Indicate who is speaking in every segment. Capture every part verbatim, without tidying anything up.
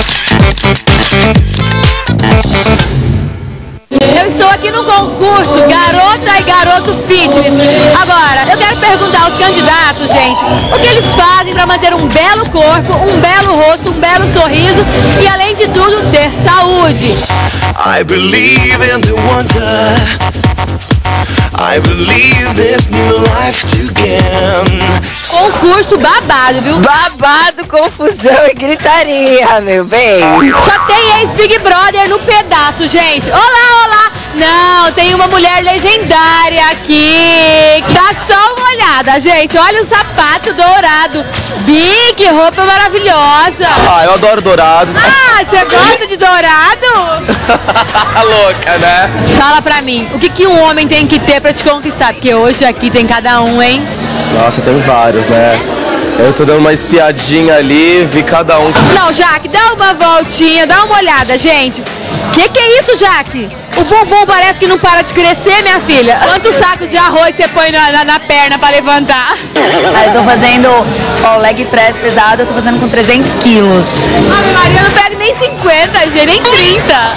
Speaker 1: Eu estou aqui no concurso Garota e Garoto Fitness. Agora, eu quero perguntar aos candidatos, gente, o que eles fazem para manter um belo corpo, um belo rosto, um belo sorriso e, além de tudo, ter saúde.
Speaker 2: I believe in the wonder. I believe this new life again.
Speaker 1: Concurso babado, viu?
Speaker 3: Babado, confusão e gritaria, meu bem.
Speaker 1: Só tem ex-Big Brother no pedaço, gente. Olá, olá. Não, tem uma mulher legendária aqui. Dá só uma olhada, gente. Olha o sapato dourado. Bi, que roupa maravilhosa.
Speaker 4: Ah, eu adoro dourado.
Speaker 1: Ah, você gosta de dourado?
Speaker 4: Louca, né?
Speaker 1: Fala pra mim, o que, que um homem tem que ter pra te conquistar? Porque hoje aqui tem cada um, hein?
Speaker 4: Nossa, tem vários, né? Eu tô dando uma espiadinha ali, vi cada um.
Speaker 1: Não, Jaque, dá uma voltinha, dá uma olhada, gente. Que que é isso, Jaque? O bumbum parece que não para de crescer, minha filha. Quantos sacos de arroz você põe na, na, na perna pra levantar?
Speaker 3: Ah, eu tô fazendo, ó, leg press pesado, eu tô fazendo com trezentos quilos.
Speaker 1: Ave Maria, eu não pego nem cinquenta, gente, nem trinta.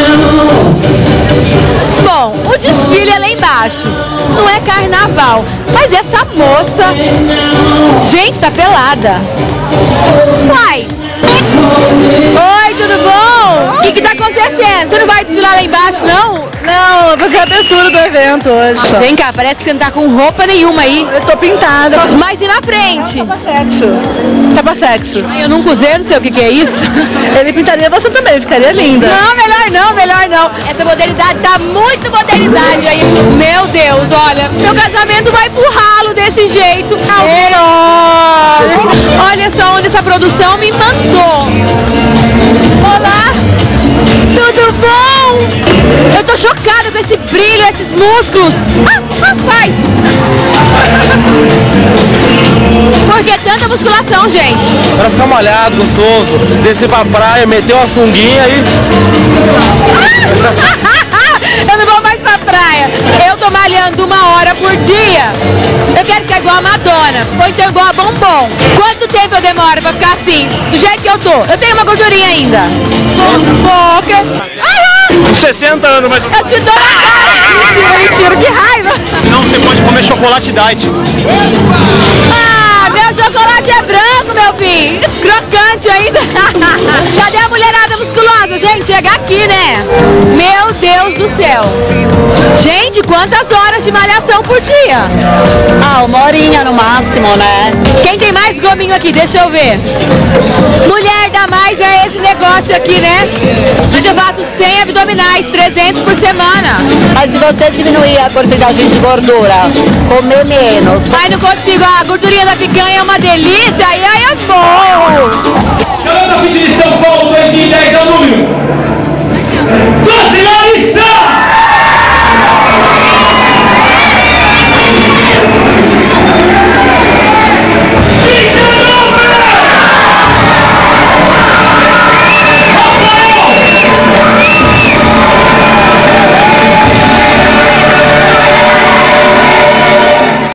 Speaker 1: Bom, o desfile é lá embaixo. Não é carnaval, mas essa moça... Gente, tá pelada. Uai! Oi, tudo bom? O que que tá acontecendo? Você não vai desfilar lá embaixo, não?
Speaker 3: Não, eu vou fazer a abertura do evento hoje.
Speaker 1: Vem cá, parece que você não tá com roupa nenhuma aí.
Speaker 3: Eu tô pintada.
Speaker 1: Mas e na frente?
Speaker 3: Tá pra sexo. Tá pra sexo.
Speaker 1: Ai, eu nunca usei, não sei o que que é isso.
Speaker 3: Ele pintaria você também, ficaria linda.
Speaker 1: Não, melhor não, melhor não. Essa modernidade tá muito modernidade aí. Meu Deus, olha, meu casamento vai pro ralo desse jeito. Olha só onde essa produção me mandou. Olá, tudo bom? Eu tô chocada com esse brilho, esses músculos. Ah, ah, vai. Por que tanta musculação, gente?
Speaker 4: Pra ficar molhado, gostoso, descer pra praia, meter uma sunguinha e...
Speaker 1: Eu não vou mais pra praia. Eu tô malhando uma hora por dia. Eu quero ficar igual a Madonna, ou então igual a Bombom. Quanto tempo eu demoro pra ficar assim, do jeito que eu tô? Eu tenho uma gordurinha ainda. Pouca. Ah,
Speaker 4: sessenta anos, mas...
Speaker 1: eu te dou na cara. Mentira, mentira, que raiva.
Speaker 4: Não, você pode comer chocolate diet.
Speaker 1: Ah, meu chocolate é branco, meu filho. Crocante ainda. Cadê a mulherada musculosa? Gente, chega aqui, né? Meu Deus do céu. Gente, quantas horas de malhação por dia?
Speaker 3: Ah, uma horinha no máximo, né?
Speaker 1: Quem tem mais gominho aqui? Deixa eu ver. Mulher dá mais é esse negócio aqui, né? Mas eu faço cem abdominais, trezentos por semana.
Speaker 3: Mas se você diminuir a porcentagem de gordura, comer menos...
Speaker 1: Mas não consigo, a gordurinha da picanha é uma delícia, e aí é bom.
Speaker 5: Chamando a Fitness São Paulo dois mil e dez é o número.